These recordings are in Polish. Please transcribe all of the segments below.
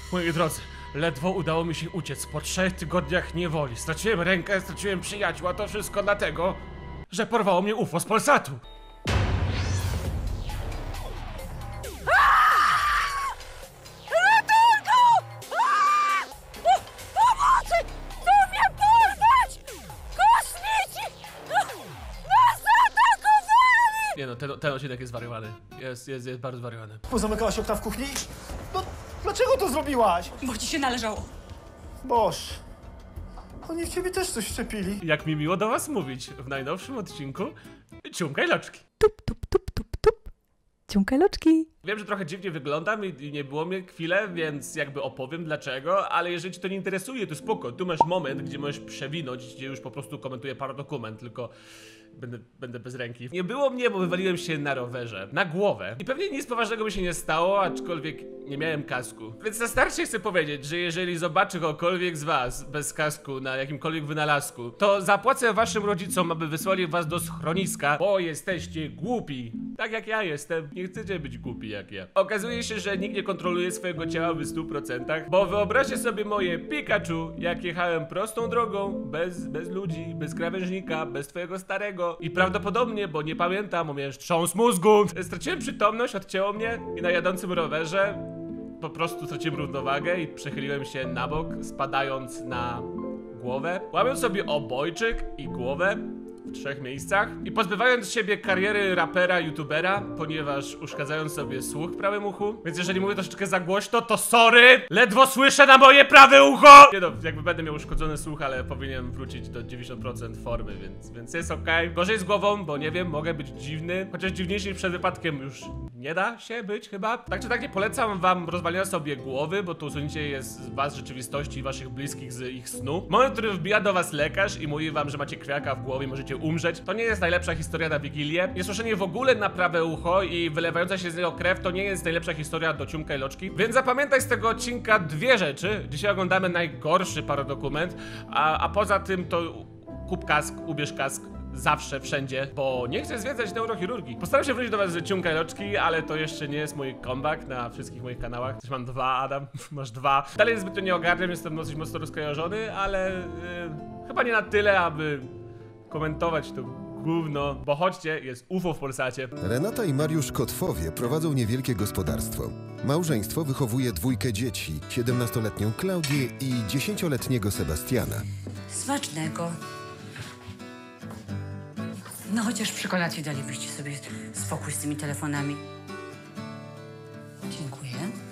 Moi drodzy, ledwo udało mi się uciec po 3 tygodniach niewoli. Straciłem rękę, straciłem przyjaciół, a to wszystko dlatego, że porwało mnie UFO z Polsatu. Nie no, ten odcinek jest zwariowany. Jest bardzo zwariowany. Pozamykałaś okna w kuchni? No, dlaczego to zrobiłaś? Bo ci się należało. Boż, oni w ciebie też coś szczepili. Jak mi miło do was mówić w najnowszym odcinku Ciumkaj Loczki. Tup, tup, tup, tup, tup. Ciumkaj Loczki. Wiem, że trochę dziwnie wyglądam i nie było mnie chwilę, więc jakby opowiem dlaczego, ale jeżeli cię to nie interesuje, to spoko. Tu masz moment, gdzie możesz przewinąć, gdzie już po prostu komentuję paradokument, tylko będę bez ręki. Nie było mnie, bo wywaliłem się na rowerze, na głowę. I pewnie nic poważnego mi się nie stało, aczkolwiek nie miałem kasku. Więc na starcie chcę powiedzieć, że jeżeli zobaczy kogokolwiek z was bez kasku na jakimkolwiek wynalazku, to zapłacę waszym rodzicom, aby wysłali was do schroniska, bo jesteście głupi. Tak jak ja jestem. Nie chcecie być głupi jak ja. Okazuje się, że nikt nie kontroluje swojego ciała w 100%, bo wyobraźcie sobie moje Pikachu, jak jechałem prostą drogą, bez ludzi, bez krawężnika, bez twojego starego i prawdopodobnie, bo nie pamiętam, bo miałem trząs mózgu, straciłem przytomność, odcięło mnie i na jadącym rowerze po prostu straciłem równowagę i przechyliłem się na bok, spadając na głowę, łamiąc sobie obojczyk i głowę w 3 miejscach i pozbywając siebie kariery rapera, youtubera, ponieważ uszkadzając sobie słuch w prawym uchu. Więc jeżeli mówię troszeczkę za głośno, to sorry! Ledwo słyszę na moje prawe ucho! Nie no, jakby będę miał uszkodzony słuch, ale powinienem wrócić do 90% formy, więc jest okej. Gorzej z głową, bo nie wiem, mogę być dziwny, chociaż dziwniejszy niż przed wypadkiem już nie da się być chyba. Tak czy tak nie polecam wam rozwalenia sobie głowy, bo to usunięcie jest z was rzeczywistości i waszych bliskich z ich snu. Moment, w którym wbija do was lekarz i mówi wam, że macie krwiaka w głowie i możecie umrzeć, to nie jest najlepsza historia na Wigilię. Niesłyszenie w ogóle na prawe ucho i wylewająca się z niego krew to nie jest najlepsza historia do Ciumkaj Loczki. Więc zapamiętaj z tego odcinka 2 rzeczy. Dzisiaj oglądamy najgorszy paradokument, a poza tym to kup kask, ubierz kask. Zawsze, wszędzie, bo nie chcę zwiedzać neurochirurgii. Postaram się wrócić do was z Ciumkaj Loczki, ale to jeszcze nie jest mój comeback na wszystkich moich kanałach. Też mam 2, Adam, masz 2. Dalej zbytnio nie ogarniam, jestem dosyć mocno rozkojarzony, ale chyba nie na tyle, aby komentować to gówno, bo chodźcie, jest UFO w Polsacie. Renata i Mariusz Kotwowie prowadzą niewielkie gospodarstwo. Małżeństwo wychowuje 2 dzieci, 17-letnią Klaudię i 10-letniego Sebastiana. Smacznego. No chociaż przy kolacji dalibyście sobie spokój z tymi telefonami. Dziękuję.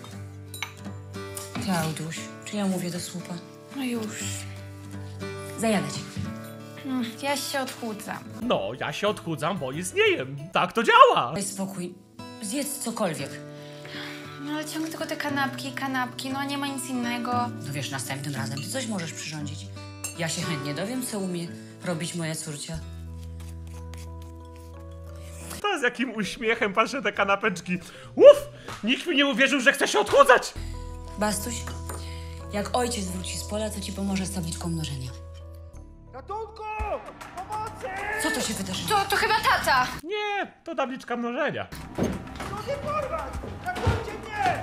Klauduś, czy ja mówię do słupa? No już. Zajadę cię. Ja się odchudzam. No, ja się odchudzam, bo nic nie jem. Tak to działa. Daj spokój. Zjedz cokolwiek. No ale ciągle tylko te kanapki, no a nie ma nic innego. No wiesz, następnym razem ty coś możesz przyrządzić. Ja się chętnie dowiem, co umie robić moja córcia. To z jakim uśmiechem patrzę te kanapeczki. Uff! Nikt mi nie uwierzył, że chce się odchudzać! Bastuś, jak ojciec wróci z pola, to ci pomoże z tabliczką mnożenia. Ratunku! Pomocy! Co to się wydarzyło? To chyba tata! Nie, to tabliczka mnożenia. No nie porwać! Ratujcie mnie!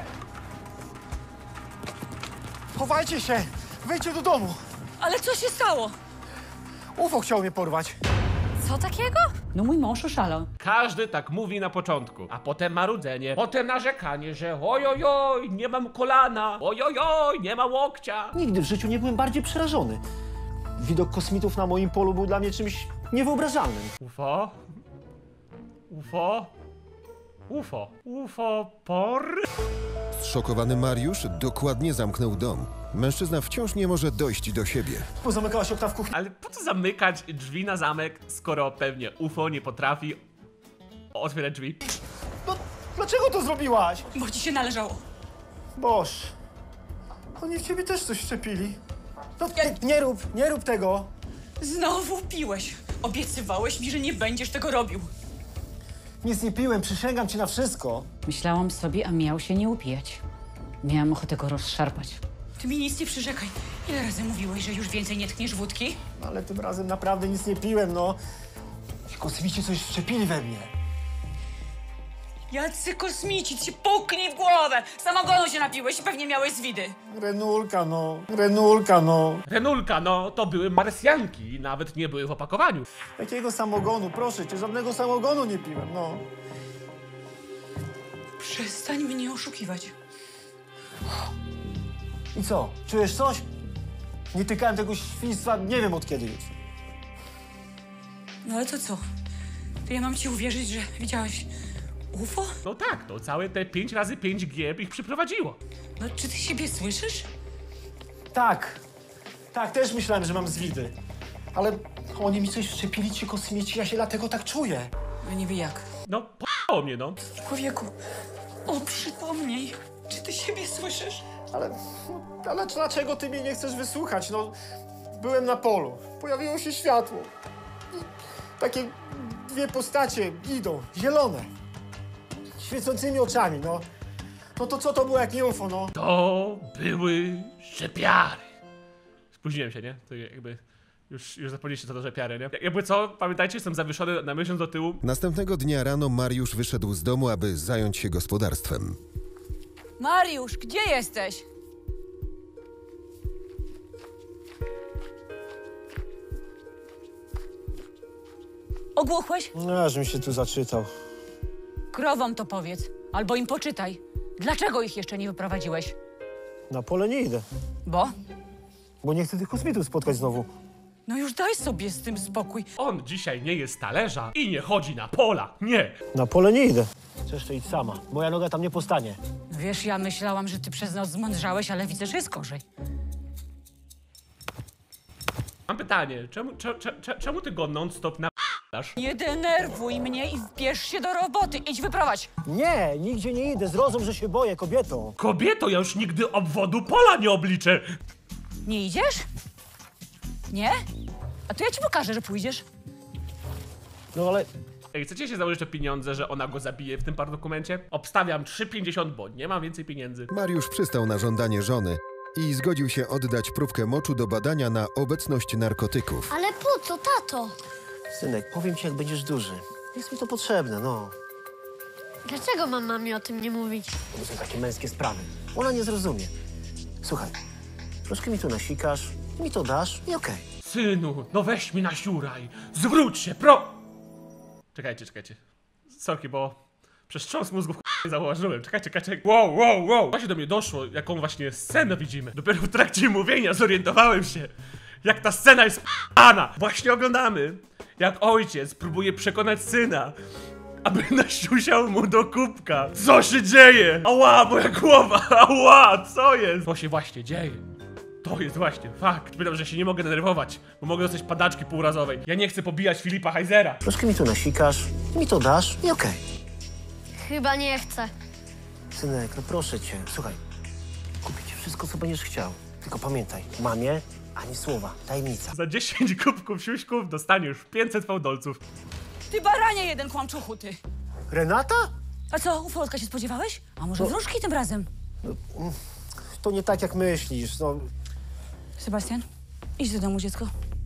Chowajcie się! Wejdźcie do domu! Ale co się stało? UFO chciał mnie porwać. Co takiego? No mój mąż oszalał. Każdy tak mówi na początku, a potem marudzenie, potem narzekanie, że ojojoj, nie mam kolana, ojojoj, nie ma łokcia. Nigdy w życiu nie byłem bardziej przerażony. Widok kosmitów na moim polu był dla mnie czymś niewyobrażalnym. UFO? UFO? UFO? UFO por? Zszokowany Mariusz dokładnie zamknął dom. Mężczyzna wciąż nie może dojść do siebie. Pozamykałaś okna w kuchni? Ale po co zamykać drzwi na zamek, skoro pewnie UFO nie potrafi otwierać drzwi? No, dlaczego to zrobiłaś? Bo ci się należało. Boż, oni w ciebie też coś szczepili. No, nie rób tego. Znowu piłeś. Obiecywałeś mi, że nie będziesz tego robił. Nic nie piłem, przysięgam ci na wszystko. Myślałam sobie, a miał się nie upijać. Miałam ochotę go rozszarpać. Ty mi nic nie przyrzekaj. Ile razy mówiłeś, że już więcej nie tkniesz wódki? Ale tym razem naprawdę nic nie piłem, no. Ci kosmici coś wszczepili we mnie. Jacy kosmici, ci puknij w głowę! Samogonu się napiłeś i pewnie miałeś zwidy. Renulka, no. Renulka, no. Renulka, no to były marsjanki, nawet nie były w opakowaniu. Jakiego samogonu? Proszę cię, żadnego samogonu nie piłem, no. Przestań mnie oszukiwać. I co? Czujesz coś? Nie tykałem tego świństwa nie wiem od kiedy już. No ale to co? To ja mam ci uwierzyć, że widziałeś UFO? No tak, to całe te 5x5G ich przyprowadziło. No czy ty siebie słyszysz? Tak. Tak, też myślałem, że mam zwidy. Ale oni mi coś wszczepili, ci kosmici, ja się dlatego tak czuję. No niby jak. No, p***ło mnie, no. Człowieku, przypomnij, czy ty siebie słyszysz? Ale dlaczego ty mnie nie chcesz wysłuchać? No, byłem na polu, pojawiło się światło. I takie dwie postacie idą, zielone, świecącymi oczami, no. No to co to było jak nie UFO, no? To były rzepiary. Spóźniłem się, nie? To jakby już zapomnieliście co to rzepiary, nie? Jakby co, pamiętajcie, jestem zawieszony na miesiąc do tyłu. Następnego dnia rano Mariusz wyszedł z domu, aby zająć się gospodarstwem. Mariusz, gdzie jesteś? Ogłuchłeś? No, żebym się tu zaczytał. Krowom to powiedz, albo im poczytaj. Dlaczego ich jeszcze nie wyprowadziłeś? Na pole nie idę, Bo nie chcę tych kosmitów spotkać znowu. no już daj sobie z tym spokój. On dzisiaj nie jest talerza i nie chodzi na pola, nie. Na pole nie idę. Chcesz to idź sama, moja noga tam nie postanie. No wiesz, ja myślałam, że ty przez nas zmądrzałeś, ale widzę, że jest gorzej. Mam pytanie, czemu ty go non-stop na***asz? Nie denerwuj mnie i wbierz się do roboty. Idź wyprowadź. Nie, nigdzie nie idę, zrozum, że się boję, kobieto. Kobieto, ja już nigdy obwodu pola nie obliczę. Nie idziesz? Nie? A to ja ci pokażę, że pójdziesz. No ale Ej, chcecie się założyć te pieniądze, że ona go zabije w tym dokumencie? Obstawiam 3,50, bo nie mam więcej pieniędzy. Mariusz przystał na żądanie żony i zgodził się oddać próbkę moczu do badania na obecność narkotyków. Ale po co, tato? synek, powiem ci, jak będziesz duży. Jest mi to potrzebne, no. Dlaczego mama mi o tym nie mówić? To są takie męskie sprawy. Ona nie zrozumie. Słuchaj, troszkę mi tu nasikasz, mi to dasz i okej. Synu, no weź mi na siuraj. Zwróć się, Czekajcie. Sorki, bo przez trząs mózgów nie zauważyłem. Czekajcie. Wow. Właśnie do mnie doszło, jaką właśnie scenę widzimy. Dopiero w trakcie mówienia zorientowałem się, jak ta scena jest p***ana. Właśnie oglądamy, jak ojciec próbuje przekonać syna, aby nasiusiał mu do kubka. Co się dzieje? Ała, moja głowa, ała, co jest? To się właśnie dzieje. To jest właśnie fakt. Pytam, że się nie mogę denerwować, bo mogę dostać padaczki półrazowej. Ja nie chcę pobijać Filipa Heisera. Troszkę mi tu nasikasz, mi to dasz i okej. Chyba nie chcę. Synek, no proszę cię, słuchaj. Kupię ci wszystko, co będziesz chciał. Tylko pamiętaj, mamie ani słowa, tajemnica. Za 10 kubków siuśków dostaniesz 500 fałdolców. Ty baranie jeden, kłamczuchu, ty. Renata? A co, ufolka się spodziewałeś? A może wróżki tym razem? To nie tak, jak myślisz, no. Sebastian, idź do domu, dziecko.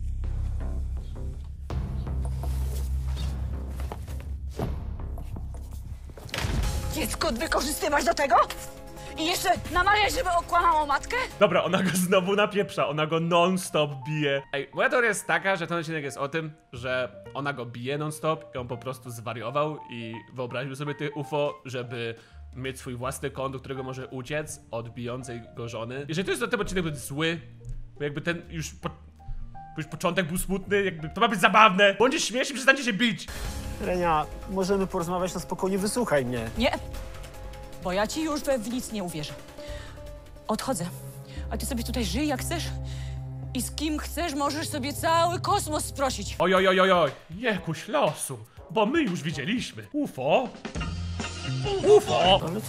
Dziecko wykorzystywać do tego? I jeszcze namawiać, żeby okłamało matkę? Dobra, ona go znowu napieprza, ona go non-stop bije. Ej, moja teoria jest taka, że ten odcinek jest o tym, że ona go bije non-stop i on po prostu zwariował i wyobraził sobie tych UFO, żeby mieć swój własny kąt, do którego może uciec od bijącej go żony. Jeżeli to jest ten odcinek będzie zły, bo jakby ten już początek był smutny, jakby to ma być zabawne, bądźcie śmieszni, przestańcie się bić. Renia, możemy porozmawiać na spokojnie, wysłuchaj mnie. Nie, bo ja ci już w nic nie uwierzę. Odchodzę, a ty sobie tutaj żyj jak chcesz i z kim chcesz możesz sobie cały kosmos sprosić. Oj, jekuś losu, bo my już widzieliśmy. UFO? Ale co?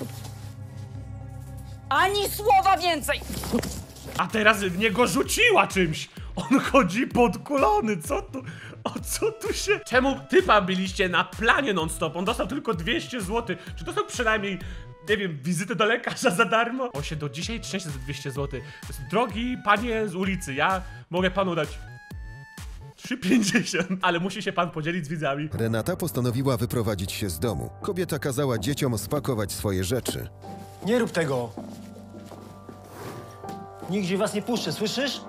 Ani słowa więcej! A teraz w niego rzuciła czymś! On chodzi podkulony, co tu się... Czemu typa byliście na planie non-stop? On dostał tylko 200 zł. Czy dostał przynajmniej, nie wiem, wizytę do lekarza za darmo? On się do dzisiaj trzęsie za 200 zł. Drogi panie z ulicy, ja mogę panu dać 3,50. Ale musi się pan podzielić z widzami. Renata postanowiła wyprowadzić się z domu. Kobieta kazała dzieciom spakować swoje rzeczy. Nie rób tego. Nigdzie was nie puszczę, słyszysz?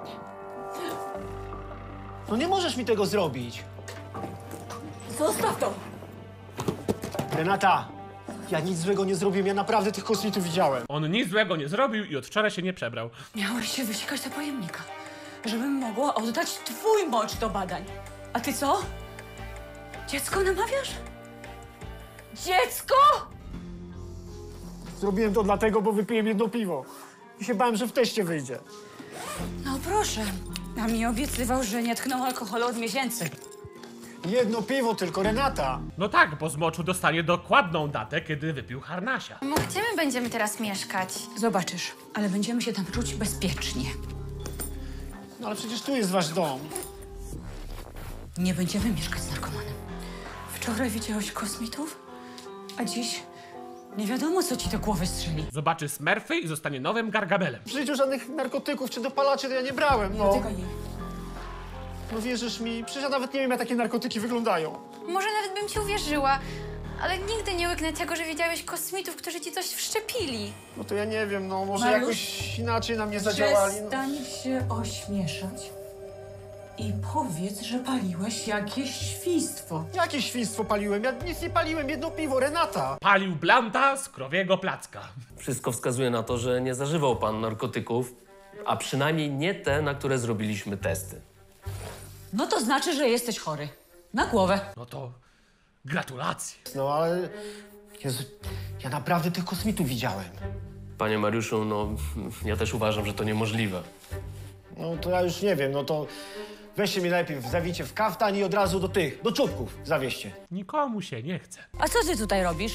No nie możesz mi tego zrobić. Zostaw to! Renata, ja nic złego nie zrobiłem, ja naprawdę tych kosmitów widziałem. On nic złego nie zrobił i od wczoraj się nie przebrał. Miałeś się wysikać do pojemnika, żebym mogła oddać twój mocz do badań. A ty co? Dziecko namawiasz? Dziecko? Zrobiłem to dlatego, bo wypiłem jedno piwo. I się bałem, że w teście wyjdzie. No proszę, a mi obiecywał, że nie tknął alkoholu od miesięcy. Jedno piwo tylko, Renata. No tak, bo z moczu dostanie dokładną datę, kiedy wypił harnasia. Mamo, gdzie my będziemy teraz mieszkać? Zobaczysz, ale będziemy się tam czuć bezpiecznie. No ale przecież tu jest wasz dom. Nie będziemy mieszkać z narkomanem. Wczoraj widziałeś kosmitów, a dziś nie wiadomo, co ci do głowy strzeli. Zobaczy Smurfy i zostanie nowym Gargamelem. W życiu żadnych narkotyków czy dopalaczy to ja nie brałem, Nie no. dotykaj jej. No wierzysz mi? Przecież ja nawet nie wiem, jak takie narkotyki wyglądają. Może nawet bym ci uwierzyła, ale nigdy nie łyknę tego, że widziałeś kosmitów, którzy ci coś wszczepili. No to ja nie wiem, no może Mariusz, jakoś inaczej na mnie zadziałali. No. Przestań się ośmieszać i powiedz, że paliłeś jakieś świństwo. Jakie świństwo paliłem? Ja nic nie paliłem, jedno piwo, Renata. Palił blanta z krowiego placka. Wszystko wskazuje na to, że nie zażywał pan narkotyków, a przynajmniej nie te, na które zrobiliśmy testy. No to znaczy, że jesteś chory. Na głowę. No to gratulacje. No ale... Jezu, ja naprawdę tych kosmitów widziałem. Panie Mariuszu, no ja też uważam, że to niemożliwe. No to ja już nie wiem, no to... Weźcie mnie najpierw, zawijcie w kaftan i od razu do tych, do czubków zawieźcie. Nikomu się nie chce. A co ty tutaj robisz?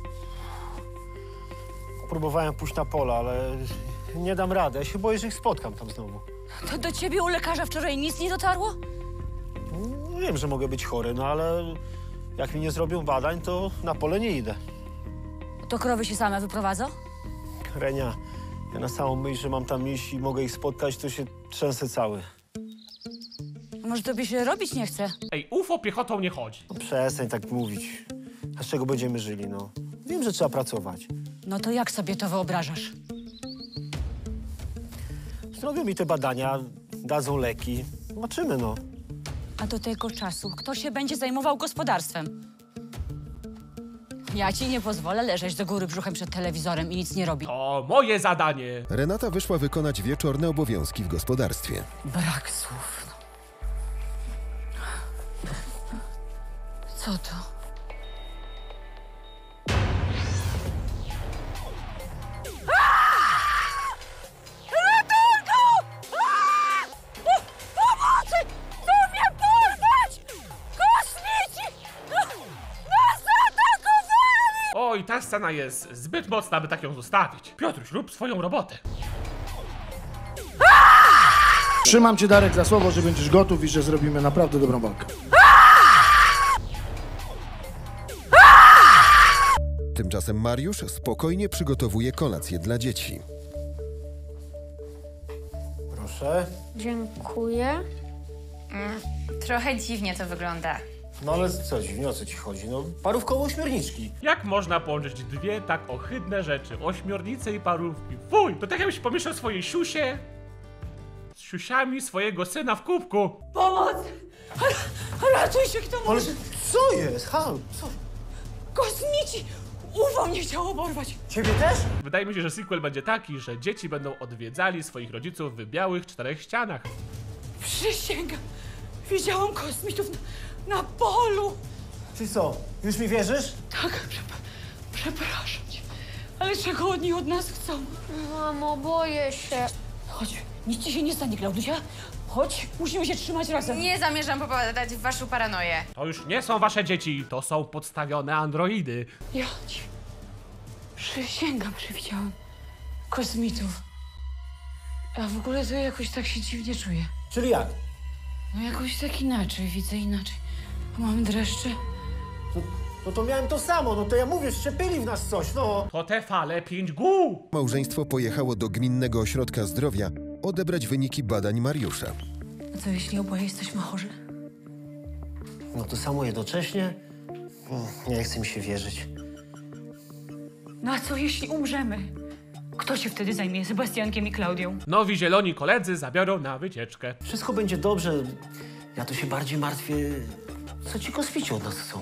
Próbowałem pójść na pola, ale nie dam rady. Ja się boję, że ich spotkam tam znowu. To do ciebie u lekarza wczoraj nic nie dotarło? No, wiem, że mogę być chory, no ale jak mi nie zrobią badań, to na pole nie idę. To krowy się same wyprowadzą? Renia, ja na samą myśl, że mam tam iść i mogę ich spotkać, to się trzęsę cały. Może tobie się robić nie chce? Ej, UFO piechotą nie chodzi. No przestań tak mówić. A z czego będziemy żyli, no? Wiem, że trzeba pracować. No to jak sobie to wyobrażasz? Zrobią mi te badania, dadzą leki. Zobaczymy, no. A do tego czasu kto się będzie zajmował gospodarstwem? Ja ci nie pozwolę leżeć do góry brzuchem przed telewizorem i nic nie robić. To moje zadanie. Renata wyszła wykonać wieczorne obowiązki w gospodarstwie. Brak słów. Co to? Pomocy! Chcą mnie porwać! Kosmici! Nas zaatakowali! Oj, ta scena jest zbyt mocna, by tak ją zostawić. Piotruś, rób swoją robotę. Trzymam cię, Darek, za słowo, że będziesz gotów i że zrobimy naprawdę dobrą walkę. Tymczasem Mariusz spokojnie przygotowuje kolację dla dzieci. Proszę. Dziękuję. Trochę dziwnie to wygląda. No ale co dziwnie, o co ci chodzi? No, parówkowo ośmiorniczki. Jak można połączyć dwie tak ohydne rzeczy? Ośmiornice i parówki. Fuj, to tak jakbyś pomieszał swoje siusie z siusiami swojego syna w kubku. Pomoc! Ratuj się, kto Ale może! co jest? Hal, co? Kosmici! UFO mnie chciało porwać! Ciebie też? Wydaje mi się, że sequel będzie taki, że dzieci będą odwiedzali swoich rodziców w białych 4 ścianach. Przysięgam! Widziałam kosmitów na polu! Ty co, już mi wierzysz? Tak, przepraszam cię. Ale czego oni od nas chcą? Mamo, boję się. Chodź, nic ci się nie stanie, Klaudusia. Chodź, musimy się trzymać razem. Nie zamierzam popadać w waszą paranoję. To już nie są wasze dzieci, to są podstawione androidy. Ja ci przysięgam, że widziałam kosmitów. A w ogóle to jakoś tak się dziwnie czuję. Czyli jak? No jakoś tak inaczej, widzę inaczej. Mam dreszcze. No to miałem to samo, no to ja mówię, szczepili w nas coś, no. To te fale 5G. Małżeństwo pojechało do Gminnego Ośrodka Zdrowia odebrać wyniki badań Mariusza. A co jeśli oboje jesteśmy chorzy? No to samo jednocześnie? Nie chce mi się wierzyć. No a co jeśli umrzemy? Kto się wtedy zajmie Sebastiankiem i Klaudią? Nowi zieloni koledzy zabiorą na wycieczkę. Wszystko będzie dobrze. Ja to się bardziej martwię, co ci kosmici od nas chcą.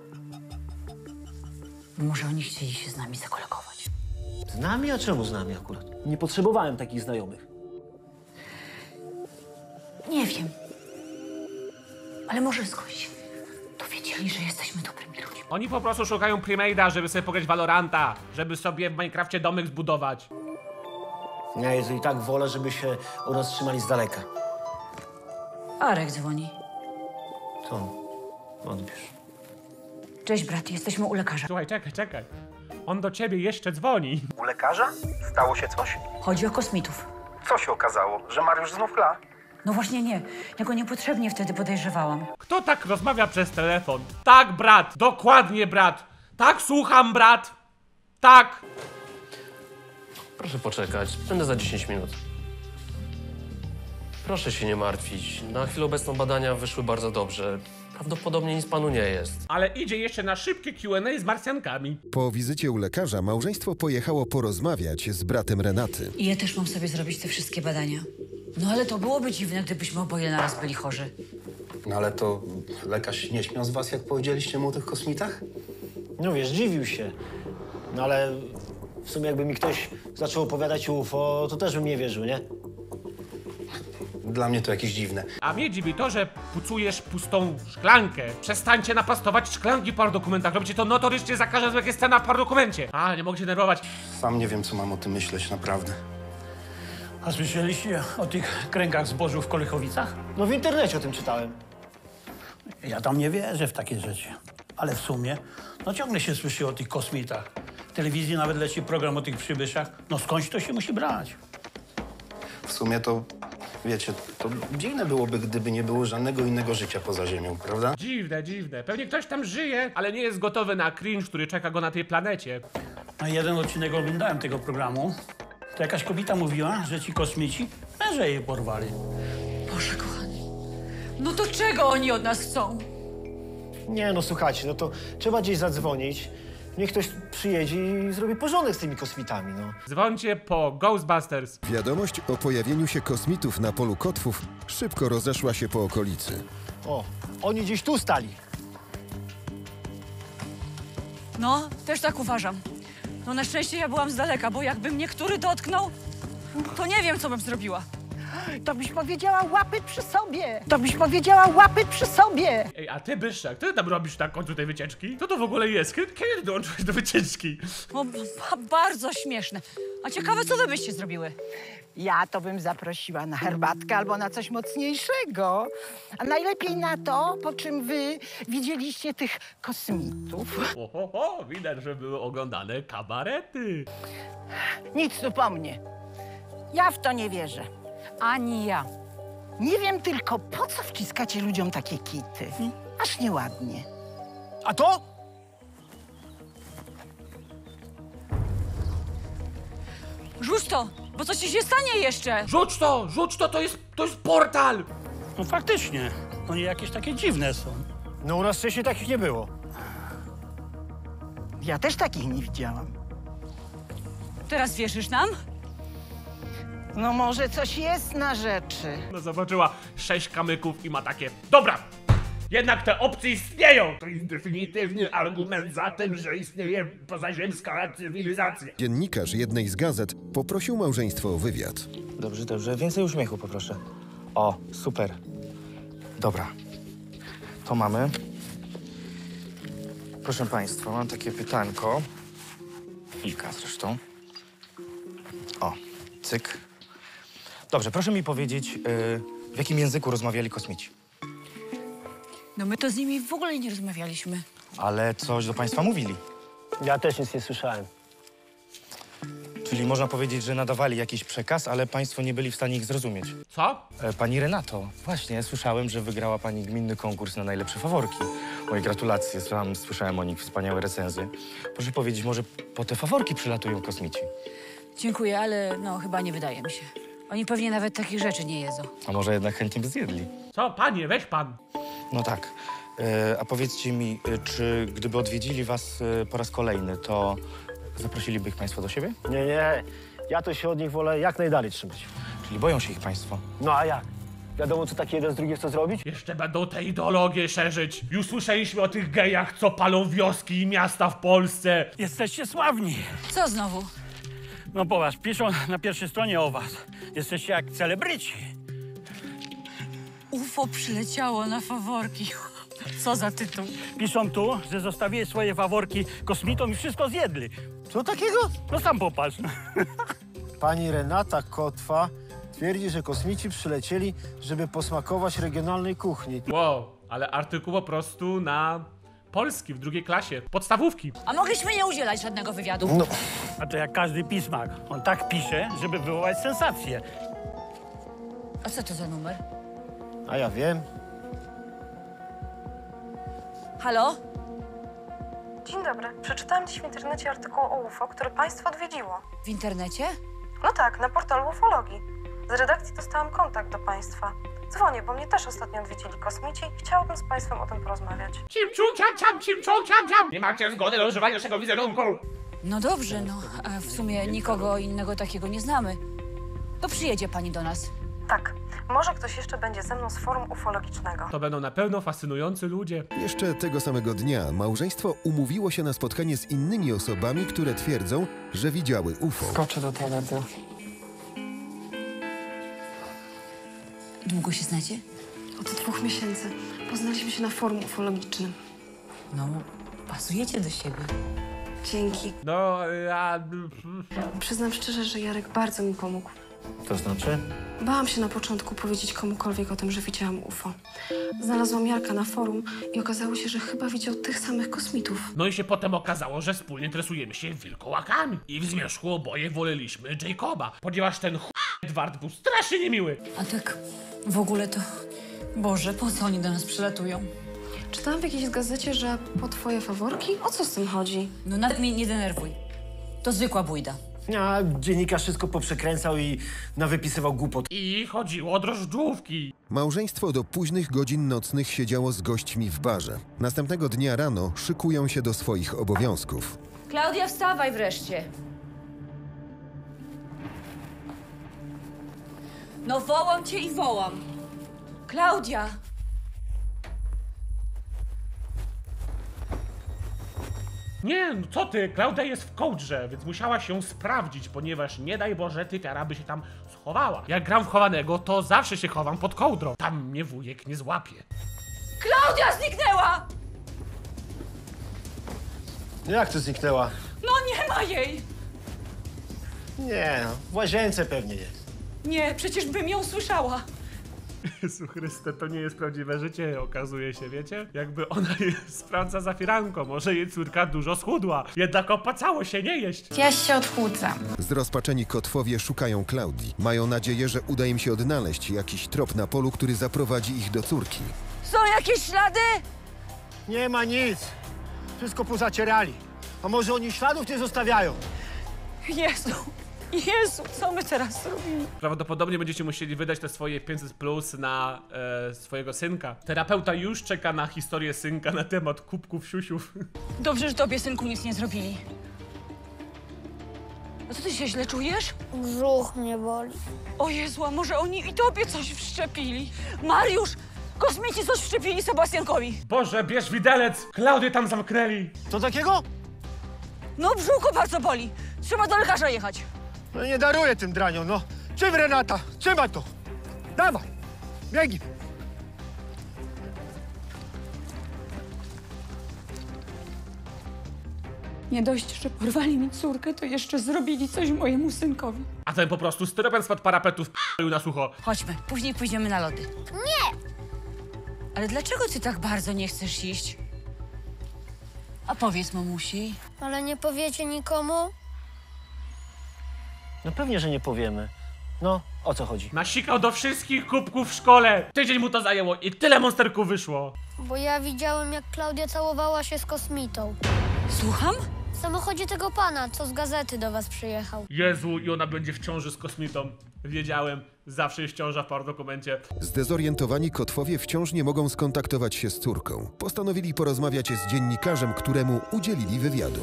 Może oni chcieli się z nami zakolegować. Z nami? A czemu z nami akurat? Nie potrzebowałem takich znajomych. Nie wiem. Ale może skądś dowiedzieli, że jesteśmy dobrymi ludźmi. Oni po prostu szukają Primade'a, żeby sobie pograć Valoranta, żeby sobie w Minecrafcie domek zbudować. Ja Jezu, i tak wolę, żeby się od nas trzymali z daleka. Arek dzwoni. To odbierz. Cześć brat, jesteśmy u lekarza. Słuchaj, czekaj. On do ciebie jeszcze dzwoni. U lekarza? Stało się coś? Chodzi o kosmitów. Co się okazało? Że Mariusz znów kla? No właśnie nie. Ja go niepotrzebnie wtedy podejrzewałam. Kto tak rozmawia przez telefon? Tak, brat! Dokładnie, brat! Tak, słucham, brat! Tak! Proszę poczekać, będę za 10 minut. Proszę się nie martwić. Na chwilę obecną badania wyszły bardzo dobrze. Prawdopodobnie nic panu nie jest. Ale idzie jeszcze na szybkie Q&A z Marsjankami. Po wizycie u lekarza małżeństwo pojechało porozmawiać z bratem Renaty. I ja też mam sobie zrobić te wszystkie badania. No ale to byłoby dziwne, gdybyśmy oboje naraz byli chorzy. No ale to lekarz nie śmiał z was, jak powiedzieliście mu o tych kosmitach? No wiesz, dziwił się. No ale w sumie jakby mi ktoś zaczął opowiadać o UFO, to też bym nie wierzył, nie? Dla mnie to jakieś dziwne. A mnie dziwi to, że pucujesz pustą szklankę. Przestańcie napastować szklanki po dokumentach. Robicie to notorycznie za każdym, jak jest scena w dokumencie. A, nie mogę się nerwować. Sam nie wiem, co mam o tym myśleć, naprawdę. A słyszeliście o tych kręgach zbożu w Kolechowicach? No w internecie o tym czytałem. Ja tam nie wierzę w takie rzeczy. Ale w sumie, no ciągle się słyszy o tych kosmitach. W telewizji nawet leci program o tych przybyszach. No skądś to się musi brać? W sumie to, wiecie, to dziwne byłoby, gdyby nie było żadnego innego życia poza Ziemią, prawda? Dziwne. Pewnie ktoś tam żyje, ale nie jest gotowy na cringe, który czeka go na tej planecie. Na jeden odcinek oglądałem tego programu. To jakaś kobieta mówiła, że ci kosmici męże jej porwali. Boże kochany. No to czego oni od nas chcą? Nie no, słuchajcie, no to trzeba gdzieś zadzwonić. Niech ktoś przyjedzie i zrobi porządek z tymi kosmitami, no. Dzwońcie po Ghostbusters. Wiadomość o pojawieniu się kosmitów na polu kotwów szybko rozeszła się po okolicy. O, oni gdzieś tu stali. No, też tak uważam. No na szczęście ja byłam z daleka, bo jakby mnie który dotknął, to nie wiem, co bym zrobiła. To byś powiedziała łapy przy sobie. To byś powiedziała łapy przy sobie. Ej, a ty, Byszczak, ty tam robisz na końcu tej wycieczki? Co to w ogóle jest? Kiedy dołączyłeś do wycieczki? No, bardzo śmieszne. A ciekawe, co wy byście zrobiły? Ja to bym zaprosiła na herbatkę albo na coś mocniejszego. A najlepiej na to, po czym wy widzieliście tych kosmitów. Widać, że były oglądane kabarety. Nic tu po mnie. Ja w to nie wierzę. Ani ja. Nie wiem tylko, po co wciskacie ludziom takie kity. Aż nieładnie. A to? Rzuć to, bo coś ci się stanie jeszcze. Rzuć to, to jest portal! No faktycznie, oni jakieś takie dziwne są. No u nas wcześniej takich nie było. Ja też takich nie widziałam. Teraz wierzysz nam? No może coś jest na rzeczy. No zobaczyła 6 kamyków i ma takie... Dobra! Jednak te opcje istnieją! To jest definitywny argument za tym, że istnieje pozaziemska cywilizacja. Dziennikarz jednej z gazet poprosił małżeństwo o wywiad. Dobrze. Więcej uśmiechu poproszę. O, super. Dobra. To mamy. Proszę państwa, mam takie pytanko. Kilka zresztą. O, cyk. Dobrze, proszę mi powiedzieć, w jakim języku rozmawiali kosmici? No my to z nimi w ogóle nie rozmawialiśmy. Ale coś do państwa mówili. Ja też nic nie słyszałem. Czyli można powiedzieć, że nadawali jakiś przekaz, ale państwo nie byli w stanie ich zrozumieć. Co? Pani Renato, właśnie, słyszałem, że wygrała pani gminny konkurs na najlepsze faworki. Moje gratulacje, słyszałem o nich wspaniałe recenzje. Proszę powiedzieć, może po te faworki przylatują kosmici? Dziękuję, ale no chyba nie wydaje mi się. Oni pewnie nawet takich rzeczy nie jedzą. A może jednak chętnie by zjedli? Co, panie, weź pan. No tak. A powiedzcie mi, czy gdyby odwiedzili was po raz kolejny, to zaprosiliby ich państwo do siebie? Nie, nie. Ja to się od nich wolę jak najdalej trzymać. Czyli boją się ich państwo? No a jak? Wiadomo, co taki jeden z drugim chce zrobić? Jeszcze będą te ideologie szerzyć. Już słyszeliśmy o tych gejach, co palą wioski i miasta w Polsce. Jesteście sławni. Co znowu? No popatrz, piszą na pierwszej stronie o was. Jesteście jak celebryci. UFO przyleciało na faworki. Co za tytuł? Piszą tu, że zostawili swoje faworki kosmitom i wszystko zjedli. Co takiego? No sam popatrz. Pani Renata Kotwa twierdzi, że kosmici przylecieli, żeby posmakować regionalnej kuchni. Wow, ale artykuł po prostu na polski w drugiej klasie, podstawówki. A mogliśmy nie udzielać żadnego wywiadu. No. A to jak każdy pismak. On tak pisze, żeby wywołać sensację. A co to za numer? A ja wiem. Halo? Dzień dobry. Przeczytałam dziś w internecie artykuł o UFO, który państwo odwiedziło. W internecie? No tak, na portalu ufologii. Z redakcji dostałam kontakt do państwa. Dzwonię, bo mnie też ostatnio odwiedzili kosmici i chciałabym z państwem o tym porozmawiać. Cim-cium-ciam-ciam. Nie macie zgody na używanie naszego wizerunku. No dobrze, no. A w sumie nikogo innego takiego nie znamy. To przyjedzie pani do nas. Tak. Może ktoś jeszcze będzie ze mną z forum ufologicznego. To będą na pewno fascynujący ludzie. Jeszcze tego samego dnia małżeństwo umówiło się na spotkanie z innymi osobami, które twierdzą, że widziały UFO. Skoczę do toalety. Długo się znacie? Od 2 miesięcy. Poznaliśmy się na forum ufologicznym. No, pasujecie do siebie. Dzięki. No, Przyznam szczerze, że Jarek bardzo mi pomógł. To znaczy? Bałam się na początku powiedzieć komukolwiek o tym, że widziałam UFO. Znalazłam Jarka na forum i okazało się, że chyba widział tych samych kosmitów. No i się potem okazało, że wspólnie interesujemy się wilkołakami. I w zmierzchu oboje woleliśmy Jacoba, ponieważ ten Edward był strasznie niemiły. A tak w ogóle to... Boże, po co oni do nas przylatują? Czytałam w jakiejś gazecie, że po twoje faworki? O co z tym chodzi? No nad mnie nie denerwuj. To zwykła bójda. A dziennikarz wszystko poprzekręcał i nawypisywał głupot. I chodziło o drożdżówki. Małżeństwo do późnych godzin nocnych siedziało z gośćmi w barze. Następnego dnia rano szykują się do swoich obowiązków. Klaudia, wstawaj wreszcie. No wołam cię i wołam. Klaudia! Nie, no co ty, Klaudia jest w kołdrze, więc musiała się sprawdzić, ponieważ nie daj Boże, typiara by się tam schowała. Jak gram w chowanego, to zawsze się chowam pod kołdrą. Tam mnie wujek nie złapie. Klaudia zniknęła! Jak to zniknęła? No nie ma jej! Nie, no, w łazience pewnie jest. Nie, przecież bym ją słyszała. Jezu Chryste, to nie jest prawdziwe życie, okazuje się, wiecie? Jakby ona sprawdza za firanką, może jej córka dużo schudła, jednak opacało się nie jeść. Ja się odchudzam. Zrozpaczeni Kotwowie szukają Klaudii. Mają nadzieję, że uda im się odnaleźć jakiś trop na polu, który zaprowadzi ich do córki. Są jakieś ślady? Nie ma nic. Wszystko pozacierali. A może oni śladów nie zostawiają? Jezu, Jezu, co my teraz zrobimy? Prawdopodobnie będziecie musieli wydać te swoje 500 plus na swojego synka. Terapeuta już czeka na historię synka na temat kubków siusiów. Dobrze, że tobie, synku, nic nie zrobili. A co, ty się źle czujesz? Brzuch mnie boli. O Jezu, a może oni i tobie coś wszczepili? Mariusz, kosmici coś wszczepili Sebastiankowi. Boże, bierz widelec! Klaudię tam zamknęli! Co takiego? No, brzucho bardzo boli. Trzeba do lekarza jechać. No nie daruję tym draniom, no. Czym, Renata? Trzymaj to! Dawaj! Biegnij! Nie dość, że porwali mi córkę, to jeszcze zrobili coś mojemu synkowi. A ten po prostu styropian spod parapetu wp***ił na sucho. Chodźmy, później pójdziemy na lody. Nie! Ale dlaczego ty tak bardzo nie chcesz iść? A powiedz mamusi. Ale nie powiecie nikomu? No pewnie, że nie powiemy. No, o co chodzi? Nasikał do wszystkich kubków w szkole. Tydzień mu to zajęło i tyle monsterków wyszło. Bo ja widziałem, jak Klaudia całowała się z kosmitą. Słucham? W samochodzie tego pana, co z gazety do was przyjechał. Jezu, i ona będzie w ciąży z kosmitą. Wiedziałem, zawsze jest ciąża w paradokumencie. Zdezorientowani kotwowie wciąż nie mogą skontaktować się z córką. Postanowili porozmawiać z dziennikarzem, któremu udzielili wywiadu.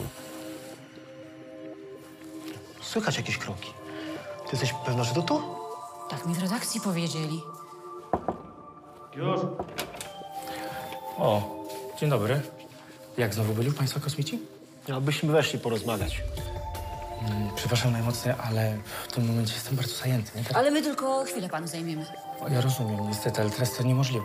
Słychać jakieś kroki. Ty jesteś pewna, że to tu? Tak mi w redakcji powiedzieli. Już. O, dzień dobry. Jak znowu byli państwo kosmici? Abyśmy weszli porozmawiać. Przepraszam najmocniej, ale w tym momencie jestem bardzo zajęty. Nie? Ale my tylko chwilę panu zajmiemy. O, ja rozumiem, niestety, ale teraz to niemożliwe.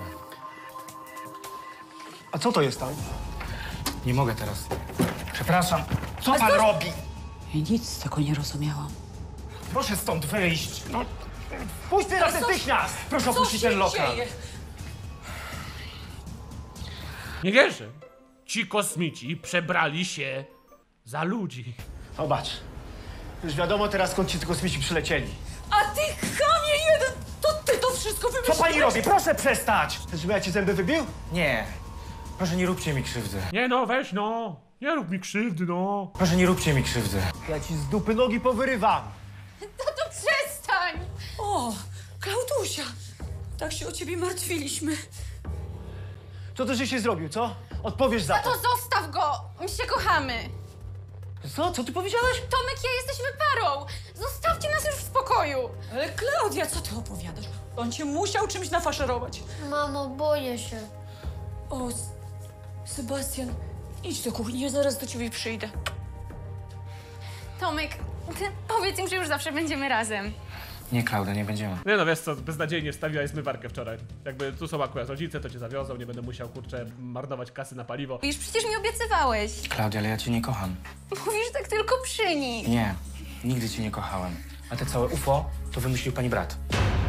A co to jest tam? Nie mogę teraz. Przepraszam. Co pan robi? Ja nic z tego nie rozumiałam. Proszę stąd wyjść. No, Pójdź teraz natychmiast! proszę opuścić ten lokal. Nie wierzę. Ci kosmici przebrali się za ludzi. Zobacz. Już wiadomo teraz, skąd ci kosmici przylecieli. A ty chamie jeden! To ty to wszystko Co wymyśliłeś! pani robi? Proszę przestać! Żeby ja ci zęby wybił? Nie. Proszę, nie róbcie mi krzywdy. Nie no, weź no. Nie rób mi krzywdy, no. Proszę, nie róbcie mi krzywdy. Ja ci z dupy nogi powyrywam. Tato, przestań! O, Klaudusia! Tak się o ciebie martwiliśmy. Co to, że się zrobił, co? Odpowiesz za to. Tato, zostaw go! My się kochamy! Co? Co ty powiedziałaś? Tomek, ja jesteśmy parą! Zostawcie nas już w spokoju! Ale Klaudia, co ty opowiadasz? On cię musiał czymś nafaszerować. Mamo, boję się. O, Sebastian, idź do kuchni, ja zaraz do ciebie przyjdę. Tomek, ty powiedz im, że już zawsze będziemy razem. Nie, Klaudia, nie będziemy. Nie no, wiesz co, beznadziejnie wstawiłaś zmywarkę wczoraj. Jakby tu są akurat rodzice, to cię zawiozą, nie będę musiał, kurczę, marnować kasy na paliwo. Już przecież mi obiecywałeś. Klaudia, ale ja cię nie kocham. Mówisz tak tylko przy nich. Nie, nigdy cię nie kochałem. A te całe UFO to wymyślił pani brat.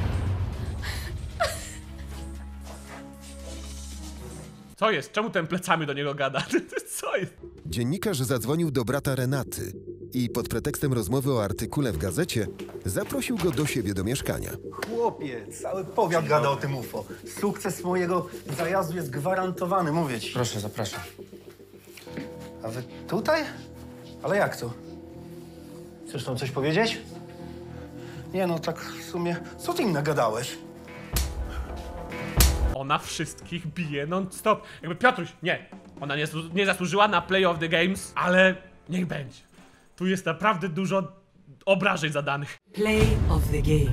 Co jest? Czemu ten plecami do niego gada? Co jest? Dziennikarz zadzwonił do brata Renaty i pod pretekstem rozmowy o artykule w gazecie zaprosił go do siebie do mieszkania. Chłopie, cały powiat gada o tym UFO. Sukces mojego zajazdu jest gwarantowany, mówię ci. Proszę, zapraszam. A wy tutaj? Ale jak to? Chcesz nam coś powiedzieć? Nie no, tak w sumie, co ty im nagadałeś? Ona wszystkich bije non-stop. Jakby Piotruś, nie. Ona nie zasłużyła na Play of the Games, ale niech będzie. Tu jest naprawdę dużo obrażeń zadanych. Play of the game.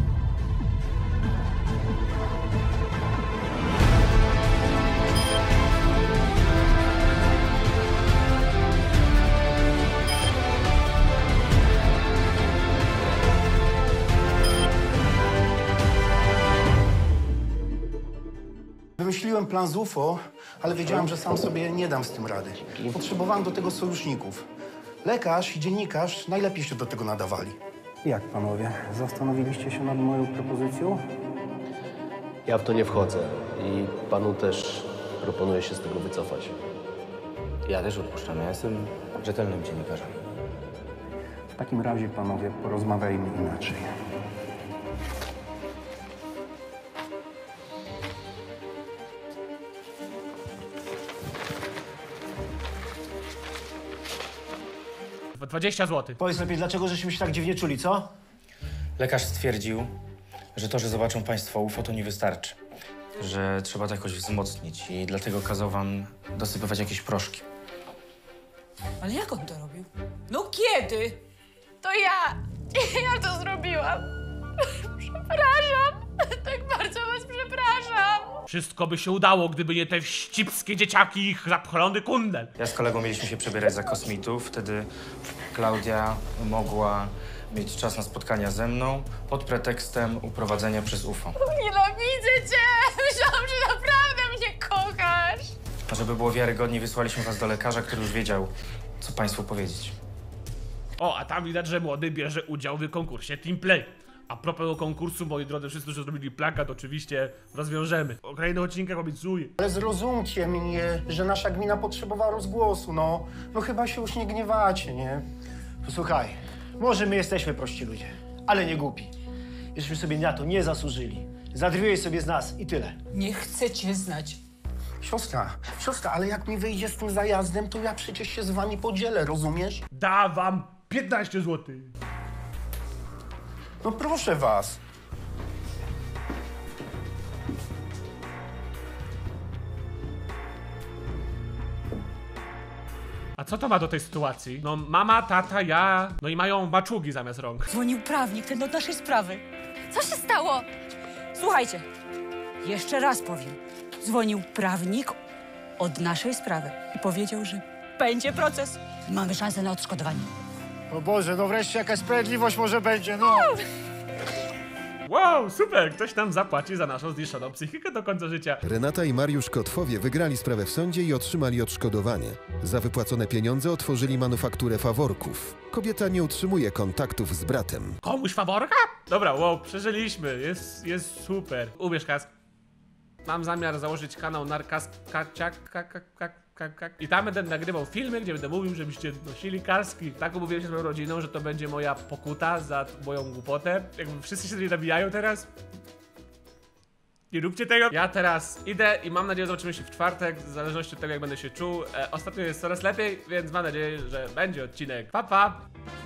Wymyśliłem plan z UFO, ale wiedziałem, że sam sobie nie dam z tym rady. Potrzebowałem do tego sojuszników. Lekarz i dziennikarz najlepiej się do tego nadawali. Jak panowie? Zastanowiliście się nad moją propozycją? Ja w to nie wchodzę i panu też proponuję się z tego wycofać. Ja też odpuszczam, ja jestem rzetelnym dziennikarzem. W takim razie, panowie, porozmawiajmy inaczej. Po 20 zł. Powiedz lepiej, dlaczego żeśmy się tak dziwnie czuli, co? Lekarz stwierdził, że to, że zobaczą państwo UFO, to nie wystarczy. Że trzeba to jakoś wzmocnić i dlatego kazał wam dosypywać jakieś proszki. Ale jak on to robił? No kiedy? To ja! Ja to zrobiłam! Przepraszam! Tak bardzo was przepraszam! Wszystko by się udało, gdyby nie te wścibskie dzieciaki i ich zapchlony kundel. Ja z kolegą mieliśmy się przebierać za kosmitów. Wtedy Klaudia mogła mieć czas na spotkania ze mną pod pretekstem uprowadzenia przez UFO. Nienawidzę cię! Myślałam, że naprawdę mnie kochasz! A żeby było wiarygodniej, wysłaliśmy was do lekarza, który już wiedział, co państwu powiedzieć. O, a tam widać, że młody bierze udział w konkursie Team Play. A propos konkursu, moi drodzy, wszyscy, którzy zrobili plakat, oczywiście rozwiążemy. O kolejnych odcinkach obiecuję. Ale zrozumcie mnie, że nasza gmina potrzebowała rozgłosu, no. No chyba się już nie gniewacie, nie? Posłuchaj, może my jesteśmy prości ludzie, ale nie głupi. Żeśmy sobie na to nie zasłużyli. Zadrwiłeś sobie z nas i tyle. Nie chcę cię znać. Siostra, ale jak mi wyjdzie z tym zajazdem, to ja przecież się z wami podzielę, rozumiesz? Da wam 15 zł. No proszę was. A co to ma do tej sytuacji? No mama, tata, ja, no i mają maczugi zamiast rąk. Dzwonił prawnik, ten od naszej sprawy. Co się stało? Słuchajcie, jeszcze raz powiem. Dzwonił prawnik od naszej sprawy i powiedział, że będzie proces i mamy szansę na odszkodowanie. O Boże, no wreszcie jakaś sprawiedliwość może będzie, no. Wow, super! Ktoś nam zapłaci za naszą zniszczoną psychikę do końca życia. Renata i Mariusz Kotwowie wygrali sprawę w sądzie i otrzymali odszkodowanie. Za wypłacone pieniądze otworzyli manufakturę faworków. Kobieta nie utrzymuje kontaktów z bratem. Komuś faworka? Dobra, wow, przeżyliśmy. Jest super. Ubierz kask. Mam zamiar założyć kanał i tam będę nagrywał filmy, gdzie będę mówił, żebyście nosili kaski. Tak umówiłem się z moją rodziną, że to będzie moja pokuta za moją głupotę. Jakby wszyscy się tutaj nabijają teraz. Nie róbcie tego. Ja teraz idę i mam nadzieję, że zobaczymy się w czwartek, w zależności od tego, jak będę się czuł. Ostatnio jest coraz lepiej, więc mam nadzieję, że będzie odcinek. Pa, pa!